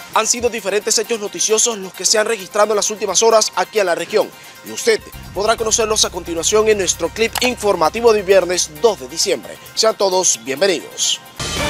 Han sido diferentes hechos noticiosos los que se han registrado en las últimas horas aquí en la región. Y usted podrá conocerlos a continuación en nuestro clip informativo de viernes 2 de diciembre. Sean todos bienvenidos.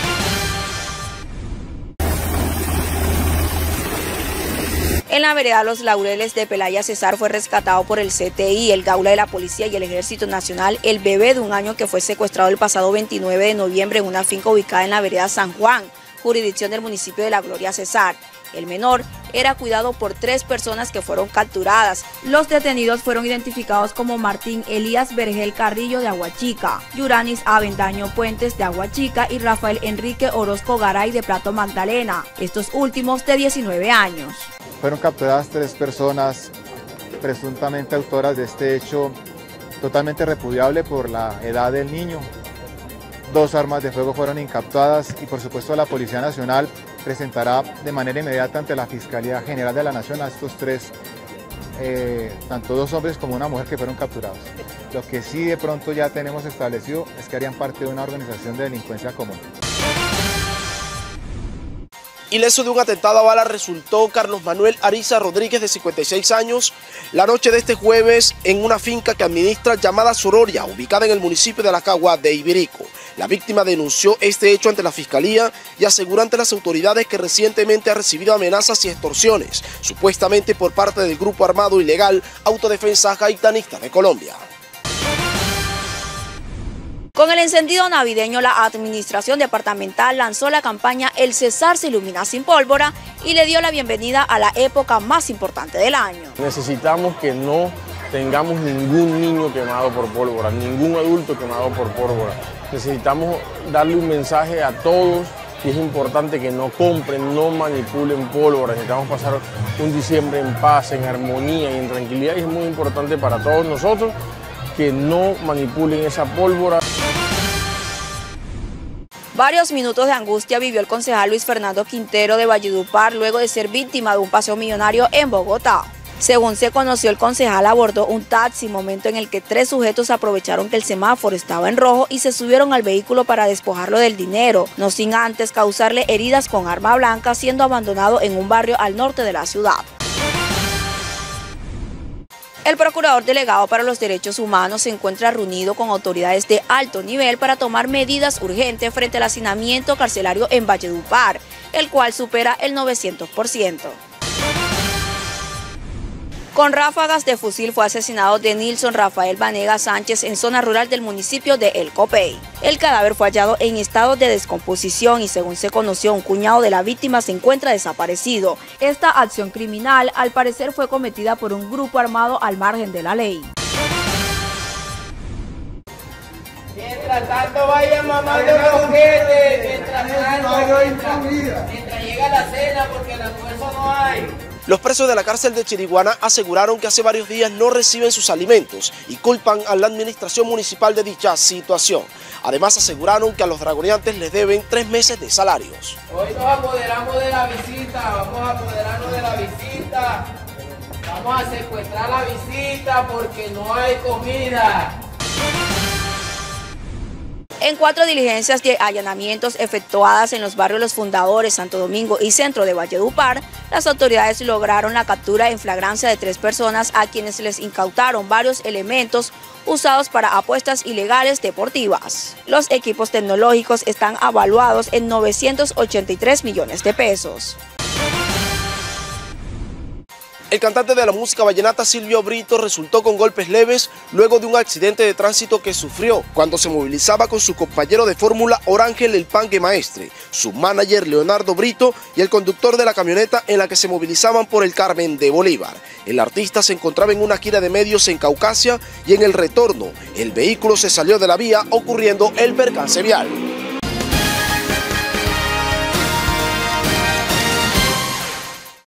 En la vereda Los Laureles de Pelaya Cesar fue rescatado por el CTI, el Gaula de la Policía y el Ejército Nacional el bebé de 1 año que fue secuestrado el pasado 29 de noviembre en una finca ubicada en la vereda San Juan, jurisdicción del municipio de La Gloria Cesar. El menor era cuidado por 3 personas que fueron capturadas. Los detenidos fueron identificados como Martín Elías Vergel Carrillo de Aguachica, Yuranis Avendaño Puentes de Aguachica y Rafael Enrique Orozco Garay de Plato Magdalena, estos últimos de 19 años. Fueron capturadas 3 personas presuntamente autoras de este hecho totalmente repudiable por la edad del niño. 2 armas de fuego fueron incautadas y por supuesto la Policía Nacional presentará de manera inmediata ante la Fiscalía General de la Nación a estos 3, tanto 2 hombres como una mujer que fueron capturados. Lo que sí de pronto ya tenemos establecido es que harían parte de una organización de delincuencia común. Ileso de un atentado a bala resultó Carlos Manuel Ariza Rodríguez, de 56 años, la noche de este jueves en una finca que administra llamada Sororia, ubicada en el municipio de Aracagua de Ibirico. La víctima denunció este hecho ante la Fiscalía y aseguró ante las autoridades que recientemente ha recibido amenazas y extorsiones, supuestamente por parte del grupo armado ilegal Autodefensa Gaitanista de Colombia. Con el encendido navideño, la administración departamental lanzó la campaña El Cesar se ilumina sin pólvora y le dio la bienvenida a la época más importante del año. Necesitamos que no tengamos ningún niño quemado por pólvora, ningún adulto quemado por pólvora. Necesitamos darle un mensaje a todos y es importante que no compren, no manipulen pólvora. Necesitamos pasar un diciembre en paz, en armonía y en tranquilidad, y es muy importante para todos nosotros que no manipulen esa pólvora. Varios minutos de angustia vivió el concejal Luis Fernando Quintero de Valledupar luego de ser víctima de un paseo millonario en Bogotá. Según se conoció, el concejal abordó un taxi, momento en el que 3 sujetos aprovecharon que el semáforo estaba en rojo y se subieron al vehículo para despojarlo del dinero, no sin antes causarle heridas con arma blanca, siendo abandonado en un barrio al norte de la ciudad. El procurador delegado para los derechos humanos se encuentra reunido con autoridades de alto nivel para tomar medidas urgentes frente al hacinamiento carcelario en Valledupar, el cual supera el 900%. Con ráfagas de fusil fue asesinado Denilson Rafael Vanegas Sánchez en zona rural del municipio de El Copey. El cadáver fue hallado en estado de descomposición y, según se conoció, un cuñado de la víctima se encuentra desaparecido. Esta acción criminal al parecer fue cometida por un grupo armado al margen de la ley. Mientras tanto vayan mamando los juguetes, mientras llega la cena, porque el almuerzo no hay. Los presos de la cárcel de Chiriguaná aseguraron que hace varios días no reciben sus alimentos y culpan a la administración municipal de dicha situación. Además, aseguraron que a los dragoneantes les deben 3 meses de salarios. Hoy nos apoderamos de la visita, vamos a apoderarnos de la visita. Vamos a secuestrar la visita porque no hay comida. En 4 diligencias de allanamientos efectuadas en los barrios Los Fundadores, Santo Domingo y Centro de Valledupar, las autoridades lograron la captura en flagrancia de 3 personas a quienes les incautaron varios elementos usados para apuestas ilegales deportivas. Los equipos tecnológicos están avaluados en 983 millones de pesos. El cantante de la música vallenata Silvio Brito resultó con golpes leves luego de un accidente de tránsito que sufrió cuando se movilizaba con su compañero de fórmula Orángel El Pangue Maestre, su manager Leonardo Brito y el conductor de la camioneta en la que se movilizaban por el Carmen de Bolívar. El artista se encontraba en una gira de medios en Caucasia y en el retorno el vehículo se salió de la vía ocurriendo el percance vial.